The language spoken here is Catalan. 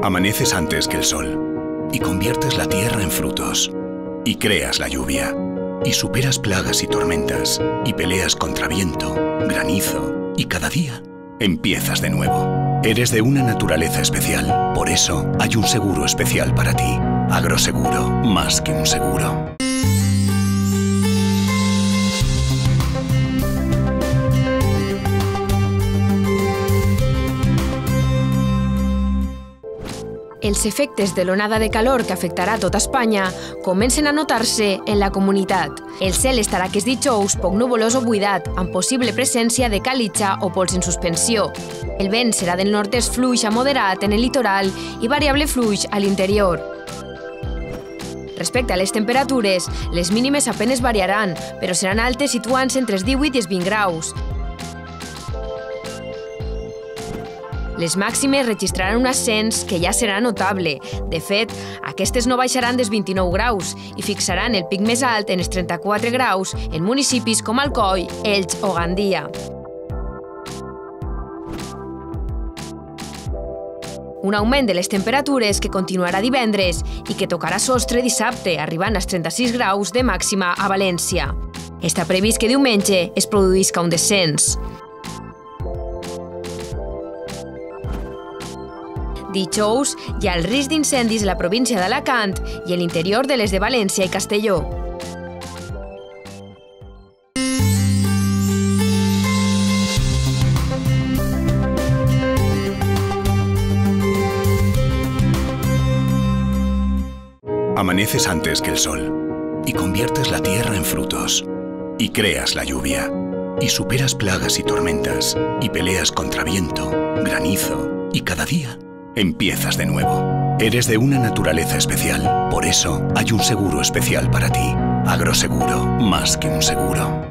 Amaneces antes que el sol y conviertes la tierra en frutos y creas la lluvia y superas plagas y tormentas y peleas contra viento, granizo y cada día empiezas de nuevo. Eres de una naturaleza especial, por eso hay un seguro especial para ti. Agroseguro, más que un seguro. Els efectes de l'onada de calor que afectarà tota Espanya comencen a notar-se en la comunitat. El cel estarà aquest dijous poc nuvolós o buidat, amb possible presència de calitja o pols en suspensió. El vent serà del nord-est fluix a moderat en el litoral i variable fluix a l'interior. Respecte a les temperatures, les mínimes apenes variaran, però seran altes situant-se entre els 18 i els 20 graus. Les màximes registraran un ascens que ja serà notable. De fet, aquestes no baixaran dels 29 graus i fixaran el pic més alt en els 34 graus en municipis com Alcoi, Elx o Gandia. Un augment de les temperatures que continuarà divendres i que tocarà sostre dissabte, arribant als 36 graus de màxima a València. Està previst que diumenge es produïsca un descens. Dijous hi ha el risc d'incendis a la província d'Alacant i a l'interior de les de València i Castelló. Amaneces antes que el sol y conviertes la tierra en frutos y creas la lluvia y superas plagas y tormentas y peleas contra viento, granizo y cada día empiezas de nuevo. Eres de una naturaleza especial, por eso hay un seguro especial para ti. Agroseguro, más que un seguro.